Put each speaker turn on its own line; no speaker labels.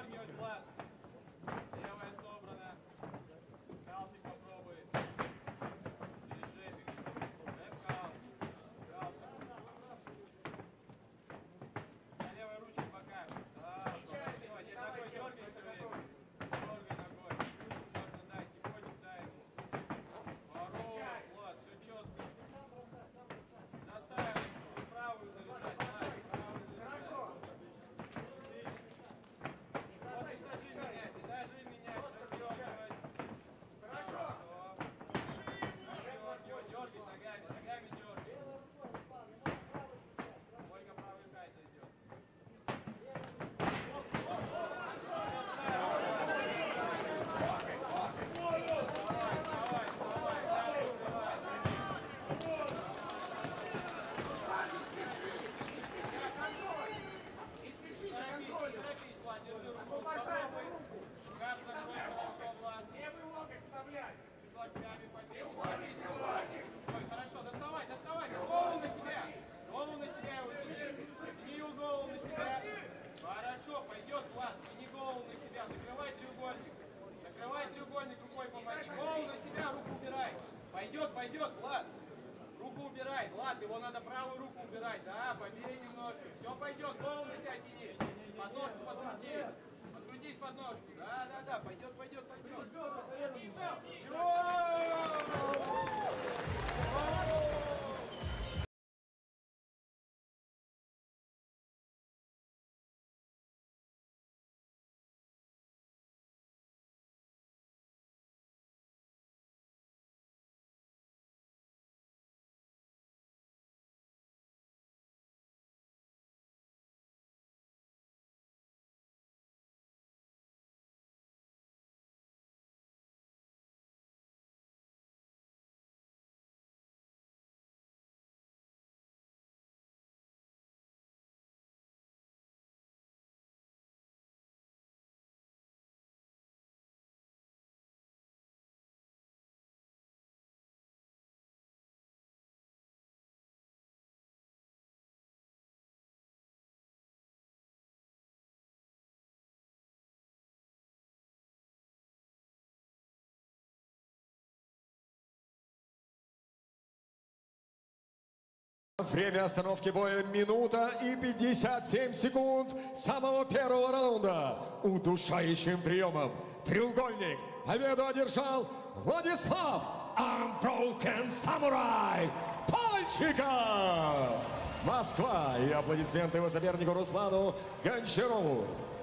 подергивать, Влад. Левая собрана. Калфик попробуй. Движение. Рэп-калф. На левой ручке пока. Да, все, не ногой дергай все время. Дергай ногой. Можно дать, типочек дай ему. Ворот, Влад, все четко. Настраивайся, вот правую залезать. Хорошо. Даже менять, разъебывать. Хорошо. Дергай ногами дергай. Ольга правый хай зайдет. Торопись, Влад, держи руку. Гад закрой, хорошо, Влад.
Левый локоть вставлять.
Чуть локтями побей. Ой, хорошо, доставай. Голову на себя его тяни. Тяни его голову на себя. Хорошо, пойдет, Влад. Тяни голову на себя. Закрывай треугольник, рукой помоги. Голову на себя, руку убирай. Пойдет, Влад. Руку убирай, Влад, его надо правую руку убирать. Да, побей немножко. Все пойдет, голову на себя тяни. Подножку подкрутись. Подкрутись под ножки. Да, пойдет. Все!
Время остановки боя минута и 57 секунд самого первого раунда. Удушающим приемом треугольник победу одержал Владислав Unbroken Samurai Пальчиков. Москва и аплодисменты его сопернику Руслану Гончарову.